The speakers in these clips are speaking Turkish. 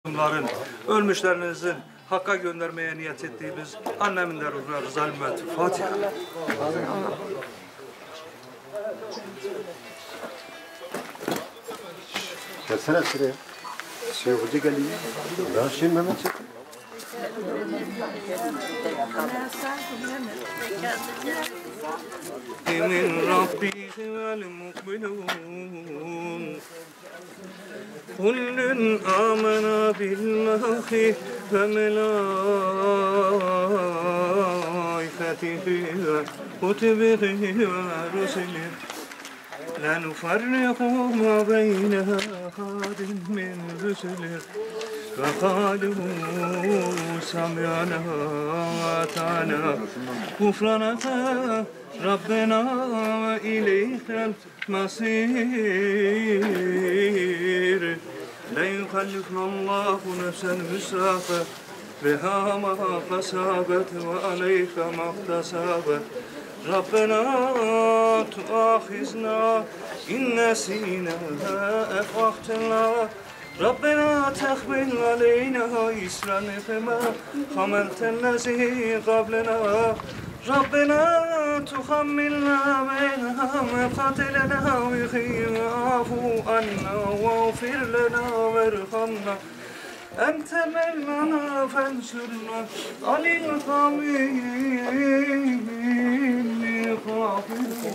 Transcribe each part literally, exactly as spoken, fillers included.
Bunların ölmüşlerinizin Hakk'a göndermeye niyet ettiğimiz annemin de ruhuna rıza ümmeti Fatiha. Gelsene şuraya. Şey hoca geliyor. Ben şimdi Mehmet çektim. Min Rabbihi vel mu'minun kullun amena billahi ve melaiketihi ve kutubihi ve rusulihi la nufarriqu ma beyne ahadin min rusulihi ve kâlu sam'ana ve ata'na gufranaka Rabbena ve ileykel masir. La yukallifnallahu nefsen hüsrafe biha ma kasabet ve aleyke maktasabet. Rabbena tuahizna in nesina efvahtena. Rabbena tehmil aleyna isran fema hameltellezi qablena. Rabbena tuhammilna minha maqatilana wa khiyafu anna waghfir lana warhamna ente mevlana fansurna alil qawiyyi khafirun.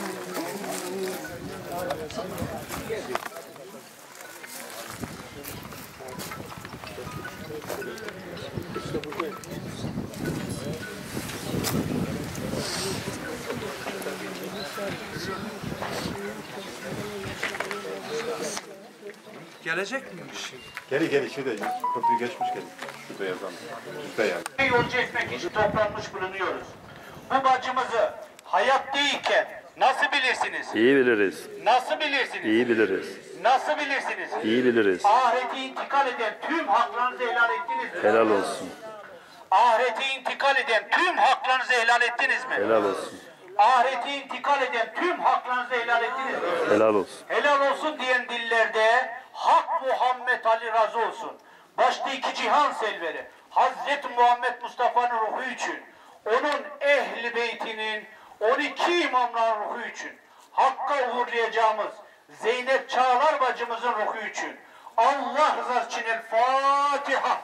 Gelecek miymiş? Geri geri şurada köprüyü geçmiş geri. Şurada yazan. Şurada yani. Yolcu etmek için toplanmış bulunuyoruz. Bu bacımızı hayattayken nasıl bilirsiniz? İyi biliriz. Nasıl bilirsiniz? İyi biliriz. Nasıl bilirsiniz? İyi biliriz. Ahirete intikal eden tüm haklarınızı helal ettiniz mi? Helal olsun. Ahirete intikal eden tüm haklarınızı helal ettiniz mi? Helal olsun. Ahirete intikal eden tüm haklarınızı helal ettiniz mi? Helal olsun. Helal olsun diyen dillerde Hak Muhammed Ali razı olsun. Başta iki cihan selveri Hazreti Muhammed Mustafa'nın ruhu için, onun ehli beytinin on iki imamların ruhu için, Hakk'a uğurlayacağımız Zeynep Çağlar bacımızın ruhu için, Allah rızası için El Fatiha.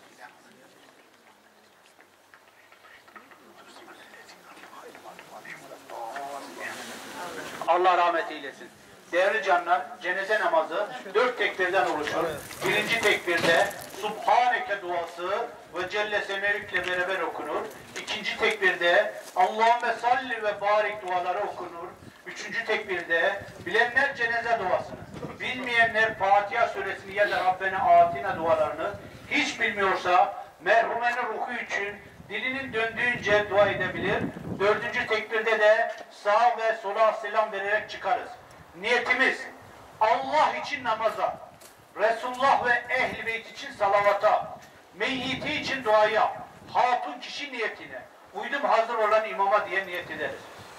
Allah rahmet eylesin. Değerli canlar, cenaze namazı dört tekbirden oluşur. Birinci tekbirde Subhaneke duası ve Celle Semerik'le beraber okunur. İkinci tekbirde Allahümme salli ve barik duaları okunur. Üçüncü tekbirde bilenler cenaze duasını, bilmeyenler Fatiha suresini ya da Rabbena atina dualarını, hiç bilmiyorsa merhumenin ruhu için dilinin döndüğünce dua edebilir. Dördüncü tekbirde de sağ ve sola selam vererek çıkarız. Niyetimiz Allah için namaza, Resulullah ve ehl-i beyt için salavata, meyyiti için duaya, hatun kişi niyetine, uydum hazır olan imama diye niyet ederiz.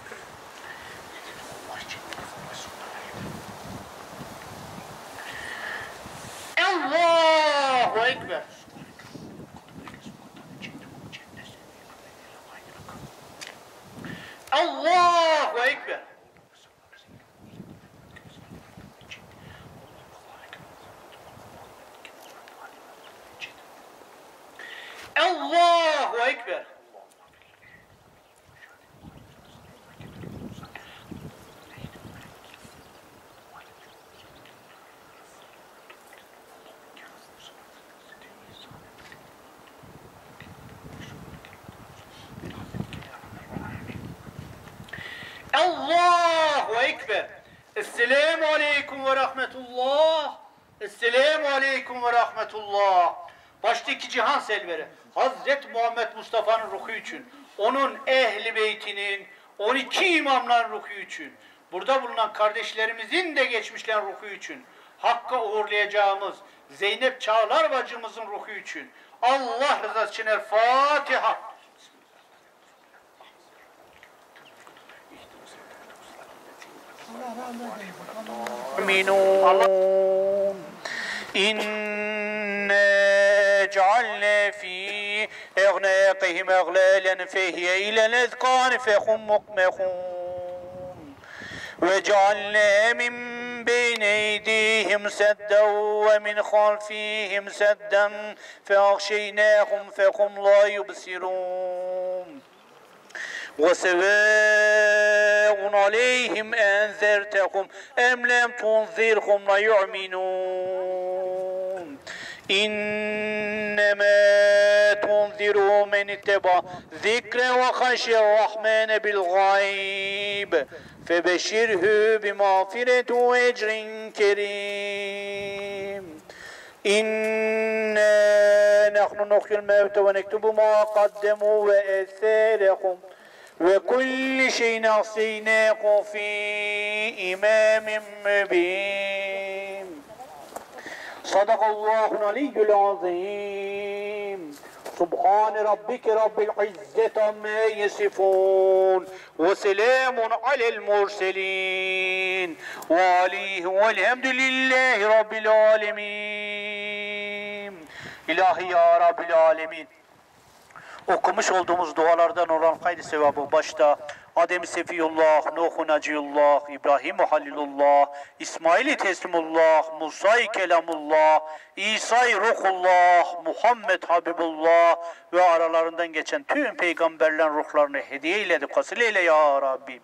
Allahu Ekber. Allahu Ekber. Allahu Ekber. Allahu Ekber. Esselamu Aleyküm ve Rahmetullah. Esselamu Aleyküm ve Rahmetullah. Başta iki cihan selveri Hazreti Muhammed Mustafa'nın ruhu için, onun ehli beytinin on iki imamların ruhu için, burada bulunan kardeşlerimizin de geçmişlerin ruhu için, Hakk'a uğurlayacağımız Zeynep Çağlar bacımızın ruhu için, Allah rızası için El Fatiha. يؤمنون إنا أعناقهم أغلالا فهي إلى الأذقان فهم مقمحون وجعلنا من بين أيديهم سدا ومن خلفهم سدا فأغشيناهم فهم لا يبصرون وسواء عليهم أنذرتهم أم لم تنذرهم لا يؤمنون إنما تنذر من اتبع ذكر وخشي الرحمن بالغيب فبشره بمغفرة وأجر كريم إنا نحن نحيي الموتى ونكتب ما قدموا وآثارهم وكل شيء أحصيناه في إمام مبين صدق الله العلي العظيم سبحان ربك رب العزة عما يصفون وسلام على المرسلين وعليه والحمد لله رب العالمين. İlahi ya Rabbil Alemin. Okumuş olduğumuz dualardan olan hayır sevabı başta Adem-i Sefiyullah, Nuh-u Naciyullah, İbrahim-i Halilullah, İsmail-i Teslimullah, Musa-i Kelamullah, İsa-i Ruhullah, Muhammed Habibullah ve aralarından geçen tüm peygamberlerin ruhlarını hediye eyledik. Vasıl eyle ya Rabbim.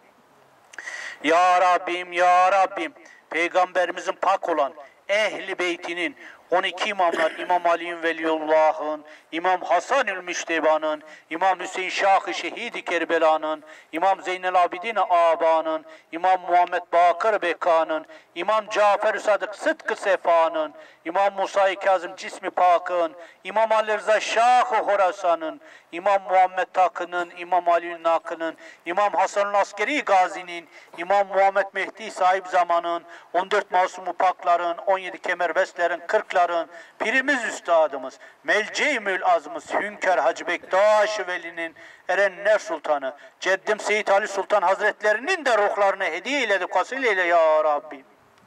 Ya Rabbim, ya Rabbim, peygamberimizin pak olan ehli beytinin on iki imamlar, İmam Ali'nin Veliyullah'ın, İmam Hasan-ül Müşteba'nın, İmam Hüseyin Şah-ı Şehid-i Kerbela'nın, İmam Zeynel Abidin Ağabey'nin, İmam Muhammed Bakır Beka'nın, İmam Cafer-ü Sadık Sıtkı Sefa'nın, İmam Musa-i Kazım Cismi Pak'ın, İmam Ali Rıza Şah-ı Horasan'ın, İmam Muhammed Takı'nın, İmam Ali'nin Nakı'nın, İmam Hasan-ül Askeri Gazi'nin, İmam Muhammed Mehdi Sahip Zaman'ın, on dört Masum-u Pakların, on yedi Kemerbestlerin, kırkların, pirimiz üstadımız, Melce-i Azmız, Hünkar Hacı Bektaş-ı Veli'nin Erenler Sultanı, Ceddim Seyyid Ali Sultan Hazretlerinin de ruhlarını hediye eyledik. Vasıl eyle ya Rabbim.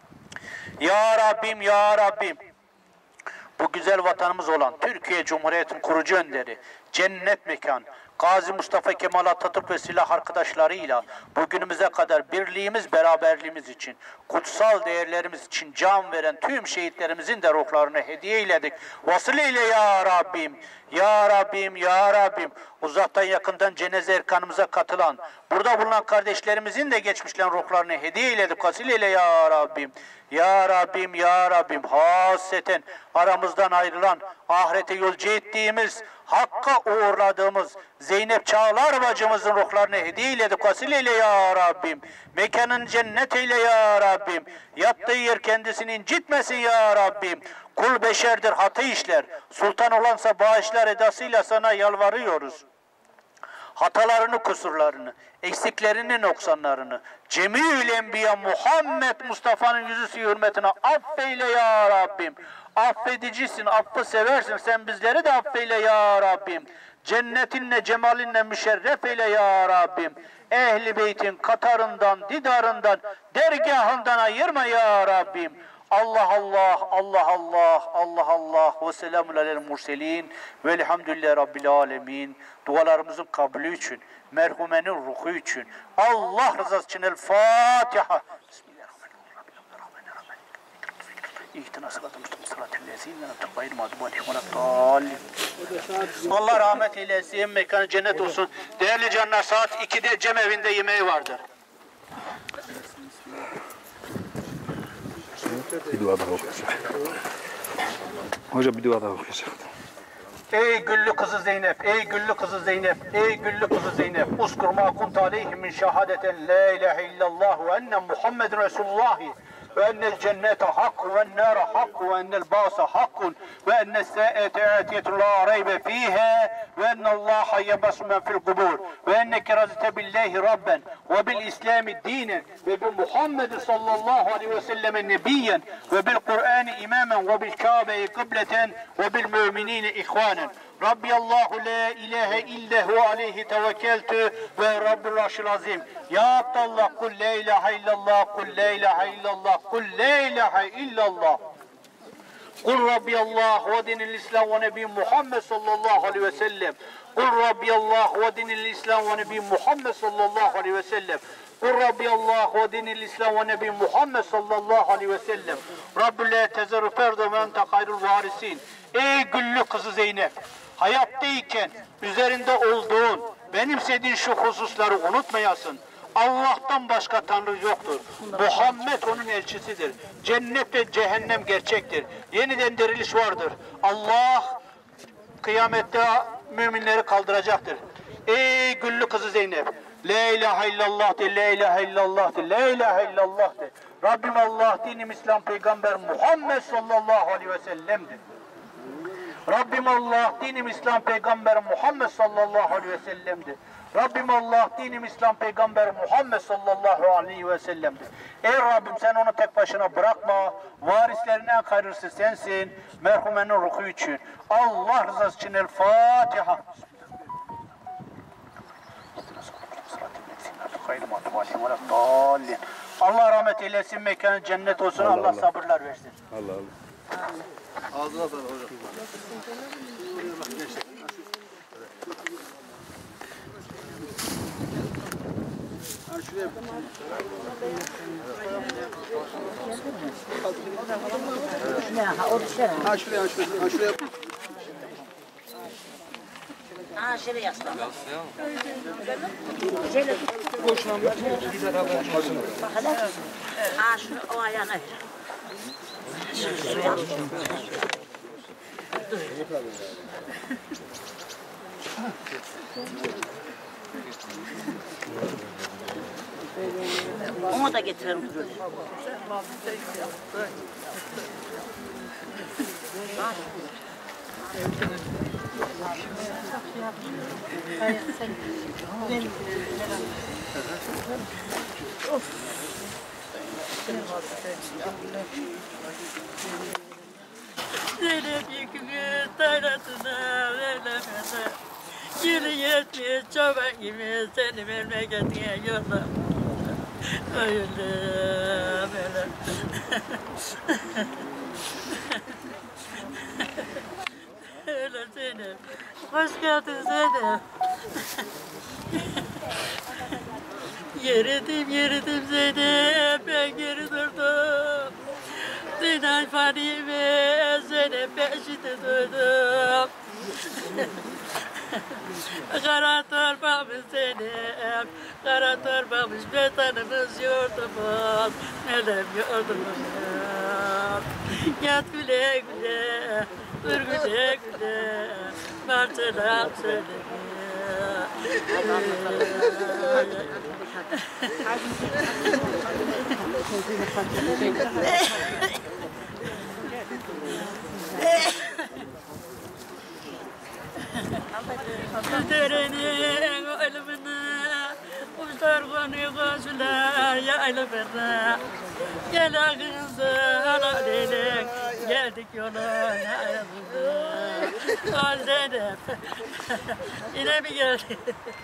Ya Rabbim, ya Rabbim. Bu güzel vatanımız olan Türkiye Cumhuriyeti'nin kurucu önderi, cennet mekan, Gazi Mustafa Kemal Atatürk ve silah arkadaşlarıyla bugünümüze kadar birliğimiz, beraberliğimiz için, kutsal değerlerimiz için can veren tüm şehitlerimizin de ruhlarını hediye eyledik. Vasıl eyle ya Rabbim, ya Rabbim, ya Rabbim. Uzaktan yakından cenaze erkanımıza katılan, burada bulunan kardeşlerimizin de geçmişlerin ruhlarını hediye eyledik. Vasıl eyle ya Rabbim. Ya Rabbim, ya Rabbim, hasreten aramızdan ayrılan, ahirete yolcu ettiğimiz, Hakk'a uğurladığımız Zeynep Çağlar bacımızın ruhlarını hediye eyledik. Vasıl eyle ya Rabbim. Mekanın cennet eyle ya Rabbim. Yattığı yer kendisini incitmesin ya Rabbim. Kul beşerdir, hatı işler. Sultan olansa bağışlar edasıyla sana yalvarıyoruz. Hatalarını, kusurlarını, eksiklerini, noksanlarını, Cemil Enbiya Muhammed Mustafa'nın yüzü hürmetine affeyle ya Rabbim. Affedicisin, affı seversin. Sen bizleri de affeyle ya Rabbim. Cennetinle, cemalinle müşerref eyle ya Rabbim. Ehli beytin katarından, didarından, dergahından ayırma ya Rabbim. Allah Allah, Allah Allah, Allah Allah ve selamun aleyhi murselin velhamdülillahi rabbil alemin. Dualarımızın kabulü için, merhumenin ruhu için, Allah rızası için El Fatiha. Allah rahmet eylesin, mekanı cennet olsun. Değerli canlar, saat ikide cemevinde yemeği vardır. Bir dua daha okuyacak. Hocam bir dua daha okuyacak. Ey güllü kızı Zeynep, ey güllü kızı Zeynep, ey güllü kızı Zeynep. Uskur ma kunt aleyhim min şehadeten la ilahe illallah ve enne Muhammedun Resulullah ve ennel cennete hak ve ennâre hak ve ennel bâse hakkun ve ennel sâete âtiyetun la raybe fîhâ ve ennallâhe yebasu men fil kubur ve enneke razite billahi rabben ve bil islami dinen ve bi Muhammedin sallallahu aleyhi ve sellem nebiyyen ve bil Kur'an imamen ve bil Kâbe'yi kıbleten ve bil müminine ihvanen. Rabbi Allahu la ilahe illa hu aleyhi tevekkeltü ve Rabbul arşil azim. Ya Abdallah kul la ilahe illallah, kul la ilahe illallah, kul la ilahe illallah. Kul Rabbiyallah ve dinil İslam ve Nebi Muhammed sallallahu aleyhi ve sellem. Kul Rabbiyallah ve dinil İslam ve Nebi Muhammed sallallahu aleyhi ve sellem. Kul Rabbiyallah ve dinil İslam ve Nebi Muhammed sallallahu aleyhi ve sellem. Rabbü la tezeru ferdu ve ente hayrul varisin. Ey güllü kızı Zeynep, hayattayken üzerinde olduğun, benimsediğin şu hususları unutmayasın. Allah'tan başka Tanrı yoktur. Muhammed onun elçisidir. Cennet ve cehennem gerçektir. Yeniden diriliş vardır. Allah kıyamette müminleri kaldıracaktır. Ey güllü kızı Zeynep, La ilahe illallah de, la ilahe illallah de, la ilahe illallah de. Rabbim Allah, dinim İslam, Peygamber Muhammed sallallahu aleyhi ve sellem'dir. Rabbim Allah, dinim İslam, Peygamber Muhammed sallallahu aleyhi ve sellem'dir. Rabbim Allah, dinim İslam, Peygamber Muhammed sallallahu aleyhi ve sellem'dir. Ey Rabbim, sen onu tek başına bırakma. Varislerin en hayırlısı sensin. Merhumenin ruhu için. Allah rızası için El Fatiha. Allah rahmet eylesin, mekanı cennet olsun. Allah, Allah sabırlar versin. Allah Allah. Ağzına sağlık hocam. Ha şuraya Ha şuraya ha şuraya ha şuraya. Ha şöyle yaslan. Boşuna bir beraber çalışın. Bakalım. Ha şunu o ayağına ver. Şuraya. Onu da getirelim. Zeynep yükümü taratına veremeze, Gülü yetmiş çoban gibi seni memleketine yolla. Öyle böyle. Öyle Zeynep. Hoş geldin Zeynep. Yeridim yeridim Zeynep, ben geri durdum. Sinan Fadime, Zeynep peşinde durdum. Kara torbamız Zeynep, kara torbamız vatanımız yurdumuz, melem yurdumuz. Yat güle güle, dur güle güle, martılar söyle. Derenin ölümüne, kuşlar konuyor koşular yaylımına. Gel ağınızı aladeyle, geldik yolun ayrılığına. Al Zeynep, yine mi geldi?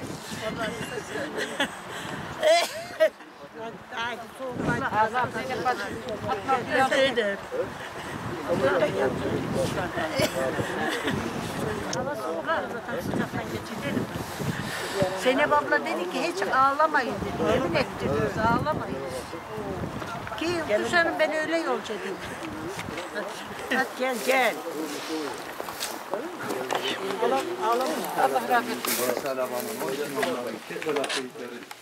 Zeynep. Hava soğuk zaten sıcaktan geçirelim. Zeynep abla dedi ki hiç ağlamayın dedi. Yemin ettiriyoruz ağlamayın. Ki Kuşan'ım ben öyle yolcu dedim. Hadi gel gel. Ağlama. Allah rahmet eylesin.